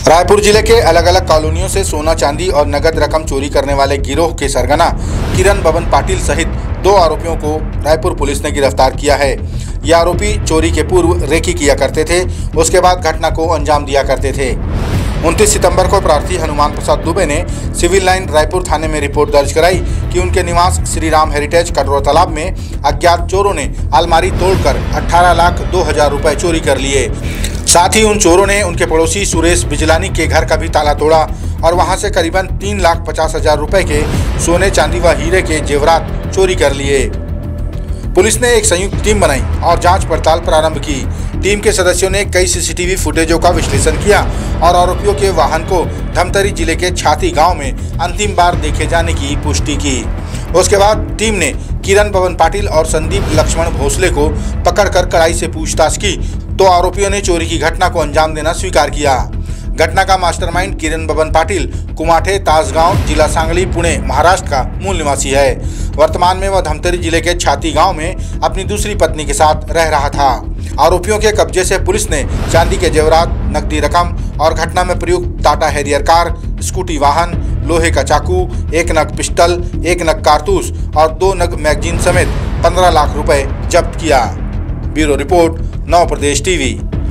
रायपुर जिले के अलग अलग कॉलोनियों से सोना चांदी और नगद रकम चोरी करने वाले गिरोह के सरगना किरण बबन पाटिल सहित 2 आरोपियों को रायपुर पुलिस ने गिरफ्तार किया है। ये आरोपी चोरी के पूर्व रेकी किया करते थे, उसके बाद घटना को अंजाम दिया करते थे। 29 सितंबर को प्रार्थी हनुमान प्रसाद दुबे ने सिविल लाइन रायपुर थाने में रिपोर्ट दर्ज कराई कि उनके निवास श्री राम हेरिटेज कटोरा तालाब में अज्ञात चोरों ने अलमारी तोड़कर 18,02,000 रुपए चोरी कर लिए। साथ ही उन चोरों ने उनके पड़ोसी सुरेश बिजलानी के घर का भी ताला तोड़ा और वहां से करीबन 3,50,000 रुपए के सोने चांदी व हीरे के जेवरात चोरी कर लिए। पुलिस ने एक संयुक्त टीम बनाई और जांच पड़ताल प्रारंभ की। टीम के सदस्यों ने कई सीसीटीवी फुटेजों का विश्लेषण किया और आरोपियों के वाहन को धमतरी जिले के छाती गांव में अंतिम बार देखे जाने की पुष्टि की। उसके बाद टीम ने किरण बबन पाटिल और संदीप लक्ष्मण भोसले को पकड़कर कड़ाई से पूछताछ की तो आरोपियों ने चोरी की घटना को अंजाम देना स्वीकार किया। घटना का मास्टरमाइंड किरण बबन पाटिल कुमाठे ताजगांव, जिला सांगली, पुणे, महाराष्ट्र का मूल निवासी है। वर्तमान में वह धमतरी जिले के छाती गांव में अपनी दूसरी पत्नी के साथ रह रहा था। आरोपियों के कब्जे से पुलिस ने चांदी के जेवरात, नकदी रकम और घटना में प्रयुक्त टाटा हैरियर कार, स्कूटी वाहन, लोहे का चाकू, 1 नग पिस्टल, 1 नग कारतूस और 2 नग मैगजीन समेत 15 लाख रुपए जब्त किया। ब्यूरो रिपोर्ट, नव प्रदेश टीवी।